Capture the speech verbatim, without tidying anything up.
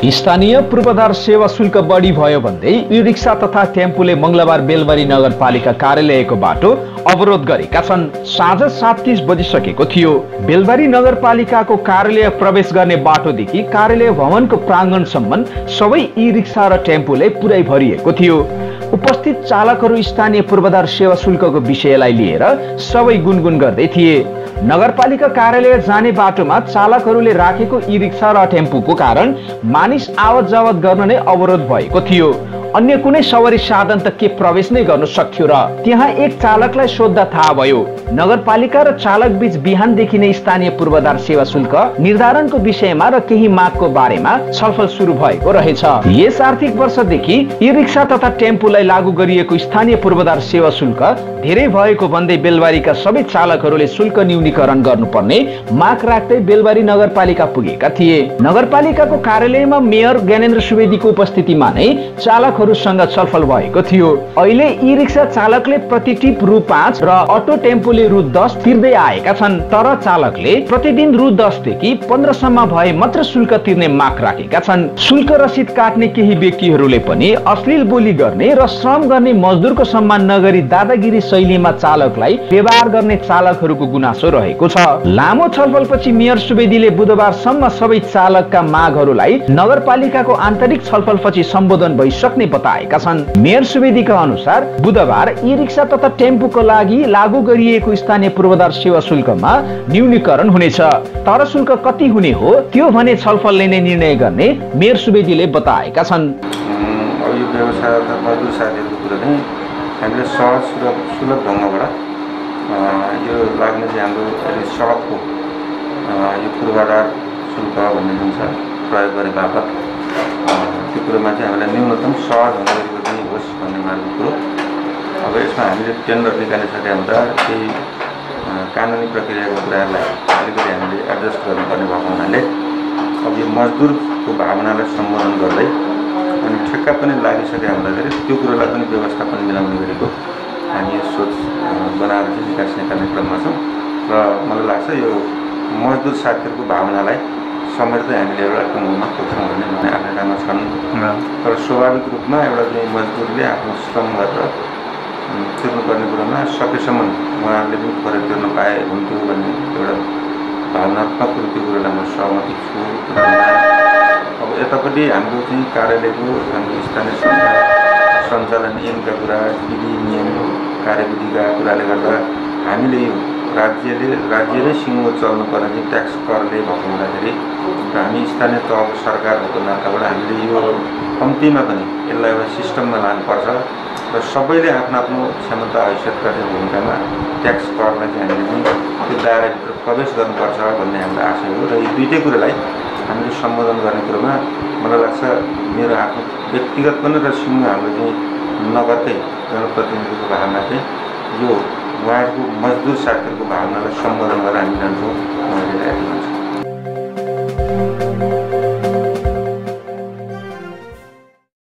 स्थानीय पूर्वाधार सेवा शुल्क बढी भयो भन्दै ई रिक्सा तथा टेम्पोले मंगलबार बेलबारी नगरपालिका कार्यालयको बाटो अवरोध गरेका छन्। साँझ सात तीस बजिसकेको थियो। बेलबारी नगरपालिकाको कार्यालय प्रवेश गर्ने बाटोदेखि कार्यालय भवनको प्राङ्गणसम्म सबै ई रिक्सा र टेम्पोले पुरै भरिएको थियो। उपस्थित चालकहरू स्थानीय पूर्वाधार सेवा शुल्कको विषयलाई लिएर सबै गुनगुन गर्दै थिए। नगरपालिका कार्यालय जाने बाटोमा चालकहरूले राखेको ई रिक्सा र टेम्पोको कारण मानिस आवत जावत गर्न नै अवरोध भएको थियो। अन्य कुनै सवारी साधन त के प्रवेश नै गर्न सक्थ्यो र? त्यहाँ एक चालकलाई सोध्दा थाहा भयो नगरपालिका र चालक बीच बिहानदेखि नै स्थानीय पूर्वाधार सेवा शुल्क निर्धारणको विषयमा र केही मागको बारेमा छलफल सुरु भएको रहेछ। यस आर्थिक वर्षदेखि ई रिक्सा तथा टेम्पोलाई लागू गरिएको स्थानीय पूर्वाधार सेवा शुल्क धेरै भएको भन्दै बेलबारीका सबै चालकहरूले शुल्क न्यूनीकरण गर्नुपर्ने माग राख्दै बेलबारी नगरपालिका पुगेका थिए। नगरपालिकाको कार्यालयमा मेयर ज्ञानेन्द्र सुवेदीको उपस्थितिमा नै चालकहरूसँग छलफल भएको थियो। अहिले ई रिक्सा चालकले प्रति टिप रु पाँच र अटो टेम्पोले रु दस तिर्दै आएका छन्। तर चालकले प्रतिदिन रु दस देखि पन्ध्र सम्म भए मात्र शुल्क तिर्ने माग राखेका छन्। शुल्क रसिद काट्ने केही व्यक्तिहरूले पनि अश्लील बोली गर्ने र श्रम गर्ने मजदुरको सम्मान नगरी दादागिरी शैलीमा चालकलाई व्यवहार गर्ने चालकहरूको गुनासो रहेको छ। लामो छलफलपछि मेयर सुवेदीले बुधबारसम्म सबै चालकका मागहरूलाई नगरपालिकाको आन्तरिक छलफलपछि सम्बोधन भइसक्ने बताएका छन्। मेयर सुवेदीका अनुसार बुधबार ई रिक्सा तथा टेम्पोको लागि लागू गरिएको स्थानीय पूर्वाधार सेवा शुल्कमा न्यूनीकरण हुनेछ। तर शुल्क कति हुने हो त्यो भने छलफलले नै निर्णय गर्ने मेयर सुवेदीले बताएका छन्। यो व्यवसाय अथवा मजदुर साथीहरूको कुरा नै हामीले सहज सुलभ सुलभ ढङ्गबाट यो लाग्ने चाहिँ हाम्रो सडकको यो पूर्वाधार शुल्क भन्ने जुन छ प्रयोग गरे बापत त्यो कुरोमा चाहिँ हामीलाई न्यूनतम सहज ढङ्गले पनि होस् भन्ने मार्गको कुरो। अब यसमा हामीले टेन्डर निकालिसके हुँदा केही कानुनी प्रक्रियाको कुराहरूलाई अलिकति हामीले एडजस्ट गर्नुपर्ने भएको हुनाले अब यो मजदुरको भावनालाई सम्बोधन गर्दै अनि ठेक्का पनि लागिसके हुँदाखेरि त्यो कुरोलाई पनि व्यवस्थापन मिलाउने गरेको हामी यो सोच बनाएर चाहिँ निकास निकाल्ने क्रममा छौँ। र मलाई लाग्छ यो मजदुर साथीहरूको भावनालाई समेट्दै हामीले एउटा टुङ्गोमा पुग्छौँ भन्ने भन्ने आशंकामा छन्। तर स्वाभाविक रूपमा एउटा चाहिँ मजदुरले आफ्नो श्रम गरेर तिर्नुपर्ने कुरोमा सकेसम्म उहाँहरूले पनि फरक तिर्न पाए हुन्थ्यो भन्ने एउटा भावनात्मक रूपको कुरोलाई म सहमति छु। अब यतापट्टि हाम्रो चाहिँ कार्यालयको हाम्रो स्थानीय सरकार सञ्चालन नियमका कुरा, विधि नियम कार्यविधिका कुराले गर्दा हामीले यो राज्यले राज्यले सिङ्गो चल्नुपर्ने चाहिँ ट्याक्स करले भएको हुँदाखेरि र हामी स्थानीय तहको सरकारहरूको नाताबाट हामीले यो कम्तीमा पनि यसलाई एउटा सिस्टममा लानुपर्छ र सबैले आफ्नो आफ्नो क्षमता हैसियतका भूमिकामा ट्याक्स करलाई चाहिँ हामीले चाहिँ त्यो दायराभित्र प्रवेश गर्नुपर्छ भन्ने हाम्रो आशय हो। र यो दुइटै कुरालाई हामीले सम्बोधन गर्ने कुरोमा मलाई लाग्छ मेरो आफ्नो व्यक्तिगत पनि र सिङ्गो हाम्रो चाहिँ नगरकै जनप्रतिनिधिको भावना चाहिँ यो उहाँहरूको मजदुर साथीहरूको भावनालाई सम्बोधन गरेर हामी जान्छौँ।